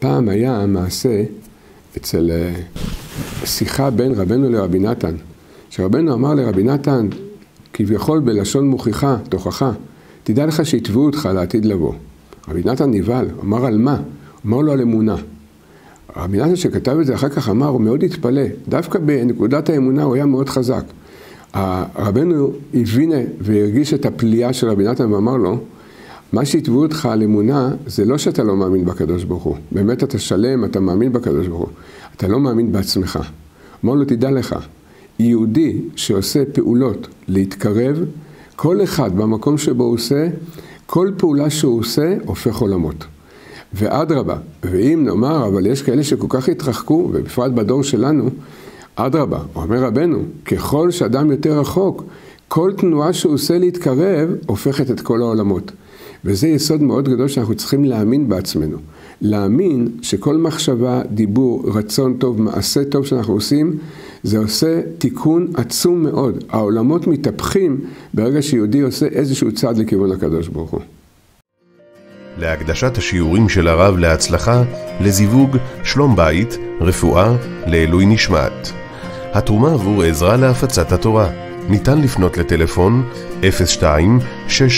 פעם היה מעשה אצל שיחה בין רבנו לרבי נתן, שרבנו אמר לרבי נתן, כביכול בלשון מוכיחה, תוכחה, תדע לך שיתבעו אותך לעתיד לבוא. רבי נתן נבהל, אמר על מה? אמר לו על אמונה. רבי נתן שכתב את זה אחר כך אמר, הוא מאוד התפלא, דווקא בנקודת האמונה הוא היה מאוד חזק. רבנו הבין והרגיש את הפליאה של רבי נתן ואמר לו, מה שיתבעו אותך על אמונה זה לא שאתה לא מאמין בקדוש ברוך הוא. באמת אתה שלם, אתה מאמין בקדוש ברוך הוא. אתה לא מאמין בעצמך. אמר לו, תדע לך, יהודי שעושה פעולות להתקרב, כל אחד במקום שבו הוא עושה, כל פעולה שהוא עושה הופך עולמות. ואדרבה, ואם נאמר, אבל יש כאלה שכל כך התרחקו, ובפרט בדור שלנו, אדרבה, אומר רבנו, ככל שאדם יותר רחוק, כל תנועה שהוא עושה להתקרב, הופכת את כל העולמות. וזה יסוד מאוד גדול שאנחנו צריכים להאמין בעצמנו. להאמין שכל מחשבה, דיבור, רצון טוב, מעשה טוב שאנחנו עושים, זה עושה תיקון עצום מאוד. העולמות מתהפכים ברגע שיהודי עושה איזשהו צעד לכיוון הקדוש ברוך הוא. להקדשת השיעורים של הרב להצלחה, לזיווג, שלום בית, רפואה, לעילוי נשמת. התרומה עבור עזרה להפצת התורה. ניתן לפנות לטלפון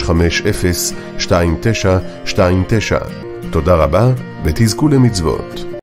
02-650-2929. תודה רבה ותזכו למצוות.